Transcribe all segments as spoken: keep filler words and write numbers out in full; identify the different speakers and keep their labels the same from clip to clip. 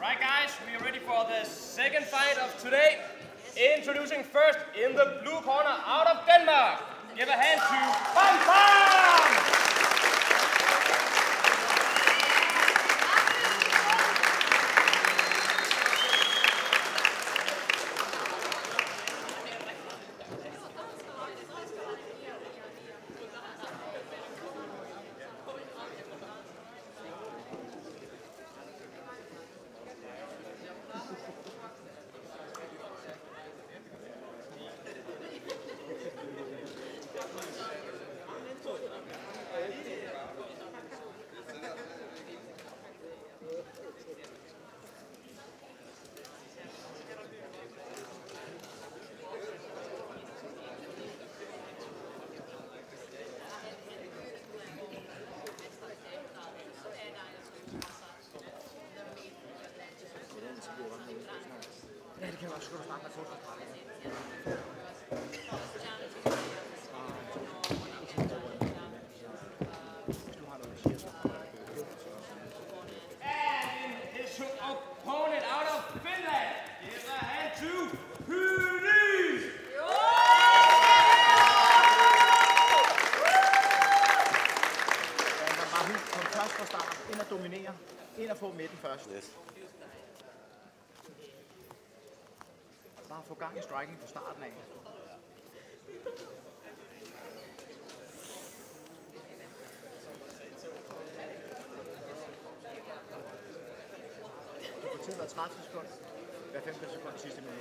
Speaker 1: Right, guys, we are ready for the second fight of today. Introducing first in the blue corner out of Denmark. Give a hand to Bam Bam!
Speaker 2: Ja, det kan jeg også godt snakke med forsvaret.
Speaker 1: And his opponent out of Finland. Give a hand to Hydi!
Speaker 2: Man bare husk, kom først fra start, ind og dominere, ind og få midten først.
Speaker 3: Yes.
Speaker 2: Bare få gang i striking fra starten af. Du får til at være tredive sekunder. Hver femten sekunder sidste minut.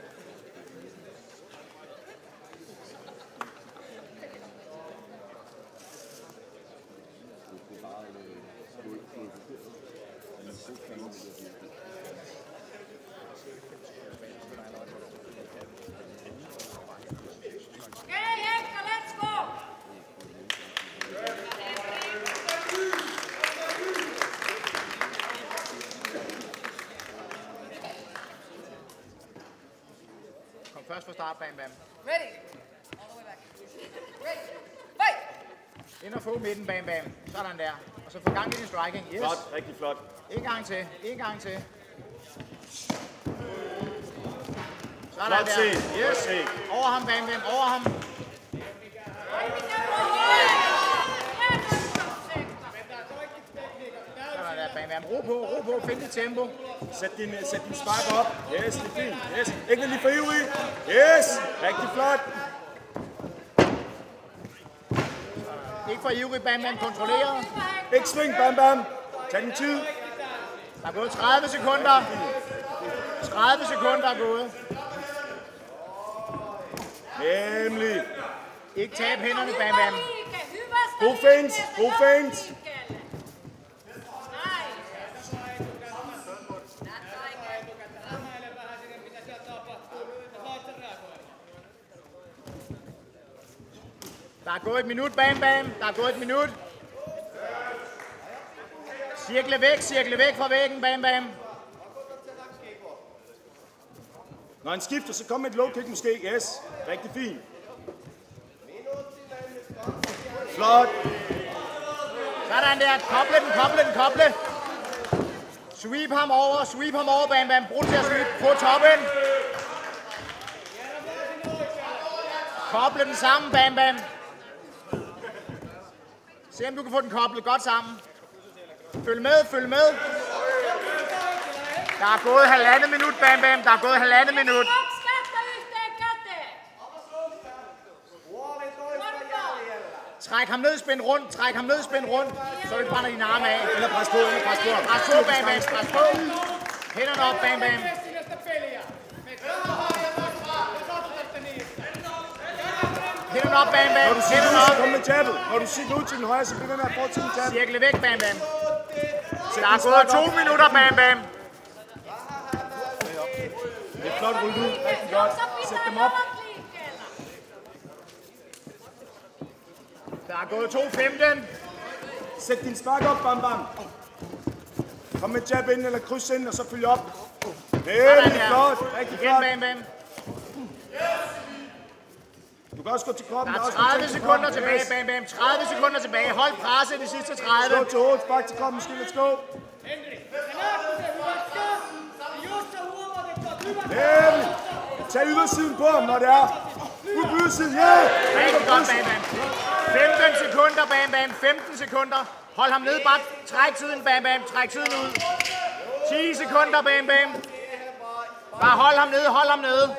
Speaker 2: Først fra start, Bam Bam.
Speaker 4: Ready. All the way back. Ready. Fight!
Speaker 2: Ind og få midten, Bam Bam. Sådan der. Og så få gang i din striking. Yes.
Speaker 3: Flot, rigtig flot.
Speaker 2: En gang til. En gang til. Sådan
Speaker 3: Flot
Speaker 2: der.
Speaker 3: set.
Speaker 2: Yes.
Speaker 3: Flot set.
Speaker 2: Over ham, Bam Bam. Over ham. Sådan der, Bam Bam. Ro på, ro på. Find dit tempo.
Speaker 3: Sæt din, sæt din spark op. Yes, det er fint. Yes. Ikke lige for ivrig. Yes. Rigtig flot.
Speaker 2: Ikke for ivrig, Bam Bam. Kontrolleret.
Speaker 3: Ikke sving, Bam Bam. Tag din tid.
Speaker 2: Der er gået tredive sekunder. tredive sekunder er gået.
Speaker 3: Nemlig.
Speaker 2: Ikke tab hænderne, Bam Bam.
Speaker 3: God feint. God feint.
Speaker 2: Der er gået et minut, Bam Bam. Der er gået et minut. Cirkle væk, cirkle væk fra væggen, Bam Bam.
Speaker 3: Når han skifter, så kom med et low kick måske. Yes. Rigtig fint. Flot.
Speaker 2: Sådan der. Koble den, koble den, koble. Sweep ham over, sweep ham over, Bam Bam. Brug til at sweep på toppen. Koble den sammen, Bam Bam. Se om du kan få den koblet godt sammen. Følg med, følg med. Der er gået halvandet minut, Bam Bam. Der er gået halvandet minut. Træk ham ned, spænd rundt. Træk ham ned, spænd rundt. Så du brænder dine arme af.
Speaker 3: Eller pres på, eller pres på.
Speaker 2: Pres på, Bam Bam. Pres på. Hænderne op, Bam Bam. Hænderne op, Bam Bam.
Speaker 3: Når du siger
Speaker 2: Hænderne
Speaker 3: ud, så
Speaker 2: op.
Speaker 3: kom med jabbet. Når du siger ud til den højre, så bliver med at fortsætte med jabbet.
Speaker 2: Cirkle væk, Bam Bam. Der er gået to minutter, Bam Bam.
Speaker 3: Det er flot rullet ud. Rigtig godt. Sæt dem op.
Speaker 2: Der er gået to femten.
Speaker 3: Sæt din spark op, Bam Bam. Kom med jab ind eller kryds ind, og så følg op. Rigtig flot. Rigtig
Speaker 2: Igen,
Speaker 3: flot.
Speaker 2: Bam Bam.
Speaker 3: Du kan også gå til kroppen.
Speaker 2: Der er tredive sekunder tilbage, Bam Bam. tredive sekunder tilbage. Hold presset de sidste tredive.
Speaker 3: Slå til hovedet, spark til kroppen, måske. Let's go. Nemlig. Tag ydersiden på ham, når det er. Ud på ydersiden, ja!
Speaker 2: Rigtig godt, Bam Bam. femten sekunder, Bam Bam. femten sekunder. Hold ham nede, bare træk tiden, Bam Bam. Træk tiden ud. ti sekunder, Bam Bam. Bare hold ham nede, hold ham nede.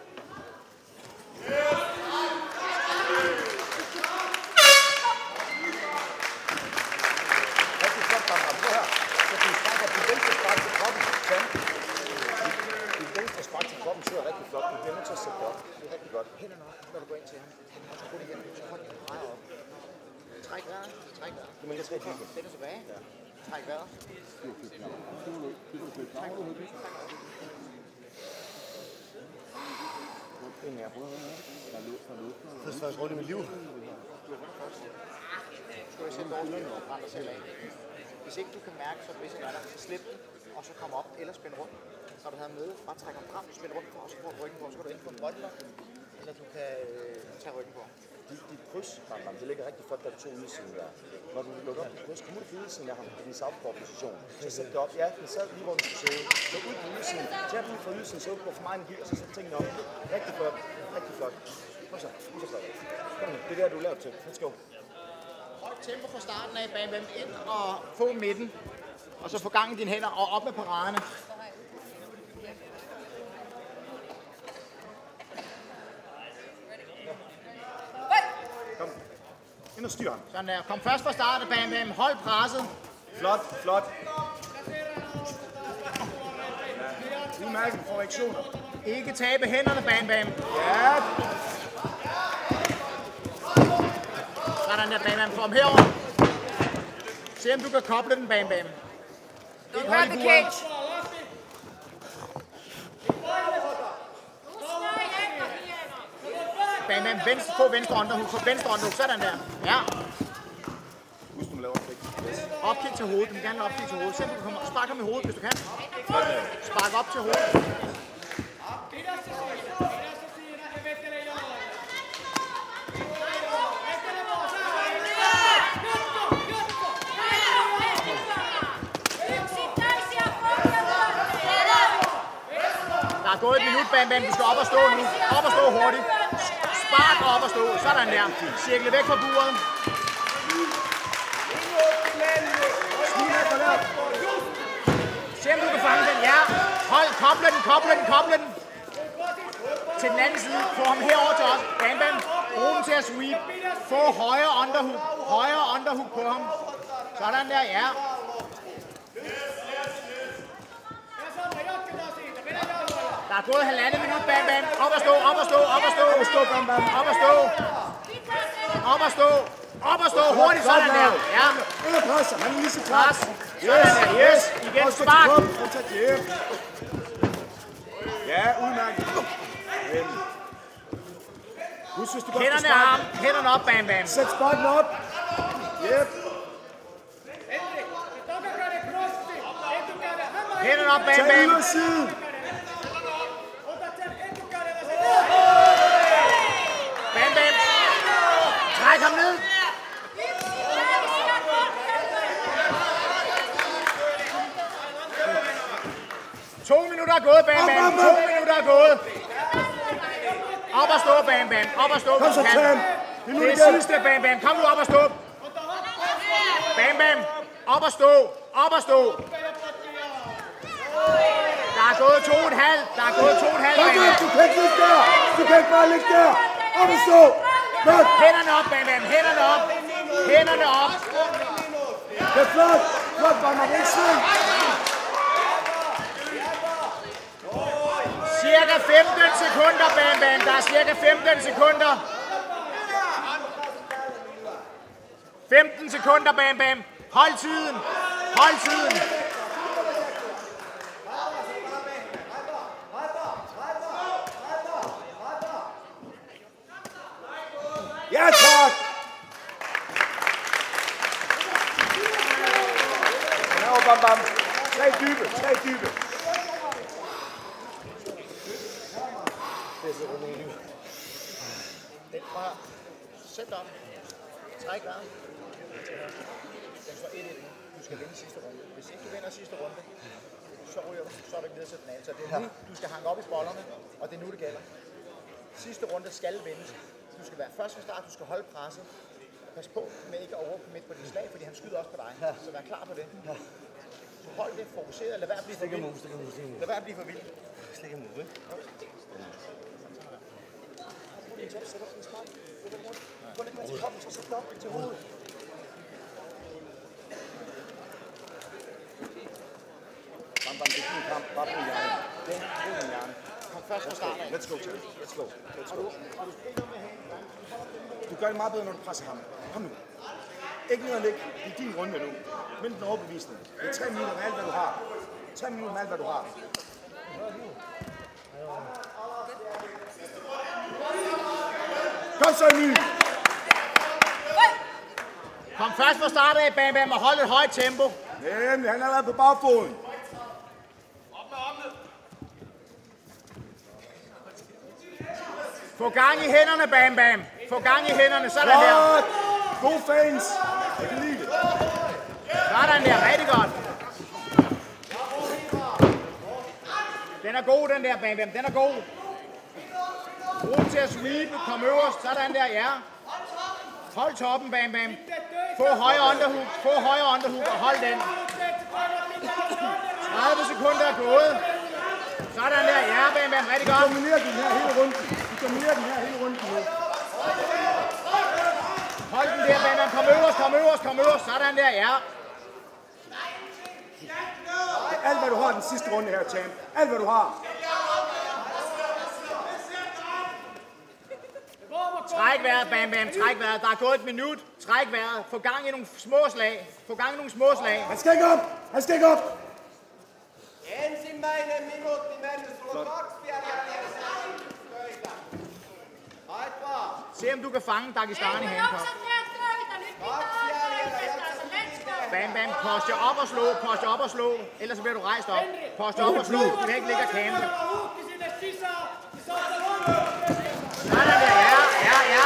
Speaker 5: Rigtig flot, Bam Bam. Prøv her. Så du strækker din venstre spark til kroppen. Din venstre spark til kroppen sidder rigtig flot. Du bliver nødt til at sætte det op. Det er rigtig godt. Hænderne op, når du går ind til ham. Så gå igen. Så hold din drejer op. Træk vejret. Træk vejret. Du må ikke trække vejret. Sæt dig tilbage. Træk vejret. Det er faktisk rundt i mit liv. Skal du sætte dårligt og brænde dig selv af. Hvis ikke du kan mærke, så hvis er der, så slip den, og så kom op eller spænd rundt. Når du har med, bare træk ham frem, spænd rundt på, og så får du ryggen på, så kan du enten få en bottler, eller du kan øh, tage ryggen på. Dit, dit kryds, Bam Bam, det ligger rigtig flot, da du tog udsiden der. Når du lukker op dit kryds, kom ud på udsiden af ham i din southpaw-position. Så sæt det op. Ja, den sad lige, hvor du skulle sidde. Så ud på udsiden. Tag ud fra udsiden, så går for mig energi, og så sæt tingene op. Rigtig flot. Rigtig flot. Kom så. Kom så flot. Kom nu. Det er der, du er lavet til. Let's go.
Speaker 2: Hold tempo fra starten af, Bam Bam. Ind og få midten. Og så få gang i dine hænder og op med paraderne.
Speaker 3: Kom. Ind og styr ham.
Speaker 2: Sådan der. Kom først fra starten, Bam Bam. Hold presset.
Speaker 3: Flot, flot. Ja. Udmærket for reaktioner.
Speaker 2: Ikke tabe hænderne, Bam Bam.
Speaker 3: Ja.
Speaker 2: Sådan der, Bam Bam. Få ham herover. Se om du kan koble den, Bam Bam.
Speaker 4: Don't grab the cage.
Speaker 2: Bam Bam. Venstre, få venstre underhook. Få venstre underhook. Sådan der. Ja.
Speaker 3: Husk, du laver et flæk. Yes.
Speaker 2: Opkig til hovedet. Du må gerne opkig til hovedet. Se om du kan komme. Spark ham i hovedet, hvis du kan. Spark op til hovedet. Der er gået et minut, Bam Bam. Du skal op og stå nu. Op og stå hurtigt. Spark op og stå. Sådan der. Cirkle væk fra buret. Se om du kan fange den. Ja. Hold. Koble den. Koble den. Koble den. Til den anden side. Få ham herover til os. Bam Bam. Brug dem til at sweep. Få højre underhook. Højre underhook på ham. Sådan der. Ja. Der er gået halvandet minut, Bam Bam. Op og stå, op og stå, op og stå.
Speaker 3: Op og stå, Bam Bam.
Speaker 2: Op og stå. Op og stå. Op og stå. Hurtigt, sådan der. Ja.
Speaker 3: Ind og presser. Han er lige så klar.
Speaker 2: Pres. Sådan der. Yes. Igen spark.
Speaker 3: Ja, udmærket. Husk, hvis du godt kan
Speaker 2: Hænderne af ham.
Speaker 3: sparke.
Speaker 2: Hænderne op, Bam Bam.
Speaker 3: Sæt sparken op. Yep.
Speaker 2: Hænderne op, Bam
Speaker 3: Tag
Speaker 2: Bam.
Speaker 3: ydersiden.
Speaker 2: Bam Bam. Træk ham ned. To minutter er gået, Bam Bam. To minutter er gået. Op og stå, Bam Bam. Op og stå.
Speaker 3: Kom så,
Speaker 2: hvis du
Speaker 3: Tam.
Speaker 2: kan.
Speaker 3: Det er nu
Speaker 2: Det
Speaker 3: igen.
Speaker 2: sidste, Bam Bam. Kom nu op og stå. Bam Bam. Op og stå. Op og stå. Der er gået to og et halvt. Der er gået to og et halvt,
Speaker 3: Kom
Speaker 2: Bam
Speaker 3: nu,
Speaker 2: Bam.
Speaker 3: du kan ikke ligge der. Du kan ikke bare ligge der. Op og stå. Godt.
Speaker 2: Hænderne op, Bam Bam. Hænderne op. Hænderne op.
Speaker 3: Det er flot. Flot, Bam Bam. Ikke sving.
Speaker 2: Cirka femten sekunder, Bam Bam. Der er cirka femten sekunder. femten sekunder, Bam Bam. Hold tiden. Hold tiden.
Speaker 3: Ja, tak. Nå, Bam Bam. Tre dybe. Tre dybe.
Speaker 2: Den bare sæt op. Træk vejret. Den står et et. Du skal vinde sidste runde. Hvis ikke du vinder sidste runde, så
Speaker 5: så ryger du, så er du ikke videre til den anden. Så det er nu, du skal hanke op i bollerne, og det er nu, det gælder. Sidste runde skal vindes. Du skal være først fra start, du skal holde presset. Pas på med ikke at overcommit på dit slag, fordi han skyder også på dig. Ja. Så vær klar på det. Ja. Så hold det fokuseret, lad være at blive for vild. Lad være at blive for vild.
Speaker 6: Slik en move, ikke?
Speaker 5: Sæt op din streg. Gå lidt mere til kroppen, så sæt den op til hovedet.
Speaker 3: Bam, bam, det er din kamp. Bare brug hjernen.
Speaker 5: Det er din hjerne. Kom først fra start af.
Speaker 3: Let's go, Tim. Let's go. Let's go. Du gør det meget bedre, når du presser ham. Kom nu. Ikke ned og ligge. Det er din runde nu. Vend den overbevisning. Det er tre minutter med alt, hvad du har. Tre minutter med alt, hvad du har. Kom så, Emil.
Speaker 2: Kom først fra start af, Bam Bam, og hold et højt tempo.
Speaker 3: Nemlig, han har været på bagfoden.
Speaker 2: Få gang i hænderne, Bam Bam. Få gang i hænderne, sådan der.
Speaker 3: Godt. God fans. Jeg kan lide det.
Speaker 2: Sådan der, rigtig godt. Den er god, den der, Bam Bam. Den er god. Brug den til at sweepe. Kom øverst. Sådan der, ja. Hold toppen, Bam Bam. Få højre underhook. Få højre underhook og hold den. tredive sekunder er gået. Sådan der, ja, Bam Bam. Rigtig godt.
Speaker 3: Du dominerer den her hele runden. Du dominerer den her hele runden nu.
Speaker 2: Hold den der, Bam Bam. Kom øverst, kom øverst, kom øverst. Sådan der, ja.
Speaker 3: Alt, hvad du har den sidste runde her, champ. Alt, hvad du har.
Speaker 2: Træk vejret, Bam Bam. Træk vejret. Der er gået et minut. Træk vejret. Få gang i nogle små slag. Få gang i nogle små slag.
Speaker 3: Han skal ikke op. Han skal ikke op.
Speaker 7: Ensimmäinen minuutti mennyt, sulla on kaksi vielä jäljellä. Hait vaan.
Speaker 2: Se om du kan fange Dagestani handcuff. Bam Bam, poste op og slå, poste op og slå. Ellers så bliver du rejst op. Poste op og slå. Du kan ikke ligge og campe. Sådan der, ja, ja, ja.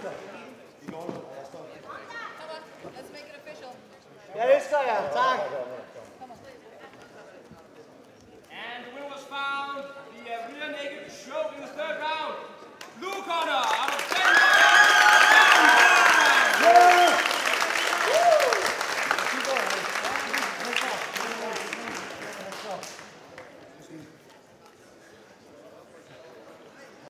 Speaker 4: Let's make it official.
Speaker 5: Jeg elsker jer. Tak.